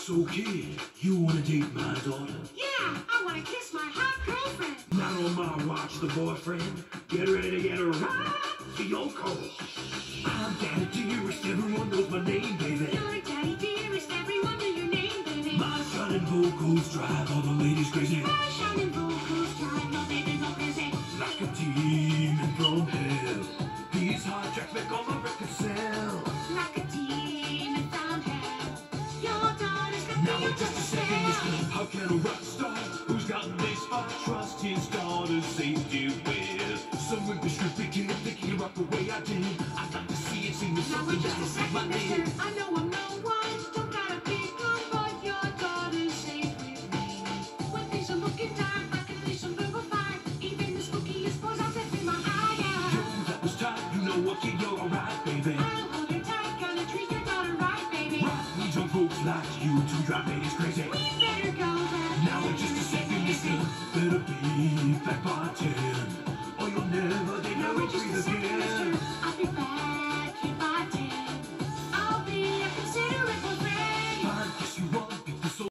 So kid, you wanna date my daughter? Yeah, I wanna kiss my hot girlfriend. Not on my watch, the boyfriend. Get ready to get right to your call. I'm Daddy Dearest, everyone knows my name, baby. You're Daddy Dearest, everyone know your name, baby. My shining vocals drive all the ladies crazy. My shining vocals drive my baby go crazy. Like a demon from hell, these hard tracks make all my records sell. Like a demon from hell, your daughter's gonna Now be in just a second, listen. How can a rock star who's got this far trust his daughter's safety with? Some women should begin thinking you rock the way I did. I'd like to see it sing the Now something in just a that'll make my second, name. mister, I know I'm no one, don't got a big gun, but your daughter's safe with me. When things are looking dark, I can lay some verbal fire. Even the spookiest boys out there in my eye. Yo, that was tight, you know what, kid, you're alright, baby. I'll hold her tight, gonna treat your daughter right, baby. Rock needs young folks like you to drive ladies crazy. We better go back. Now in just a second, listen. Better be back by 10, or you'll never, they Now never in just a breathe second, again.